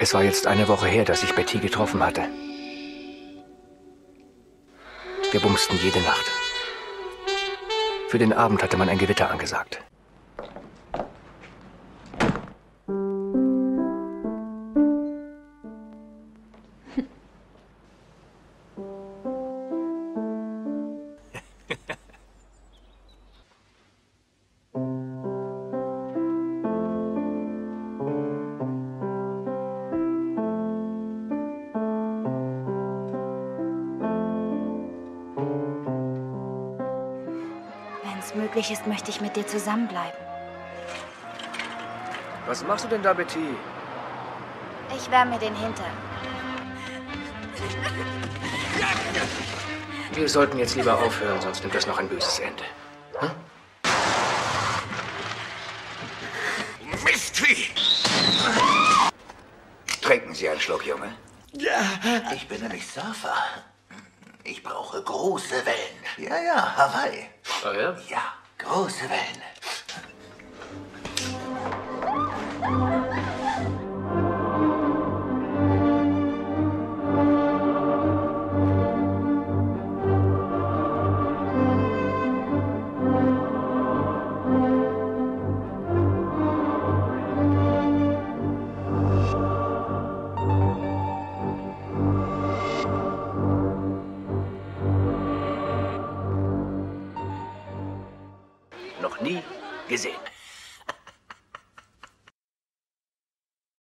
Es war jetzt eine Woche her, dass ich Betty getroffen hatte. Wir bumsten jede Nacht. Für den Abend hatte man ein Gewitter angesagt. Wenn es möglich ist, möchte ich mit dir zusammenbleiben. Was machst du denn da, Betty? Ich wärme mir den Hintern. Wir sollten jetzt lieber aufhören, sonst nimmt das noch ein böses Ende. Hm? Mistvieh! Trinken Sie einen Schluck, Junge? Ja. Ich bin nämlich Surfer. Ich brauche große Wellen. Ja, Hawaii. Oh ja? Ja, große Wellen. Noch nie gesehen.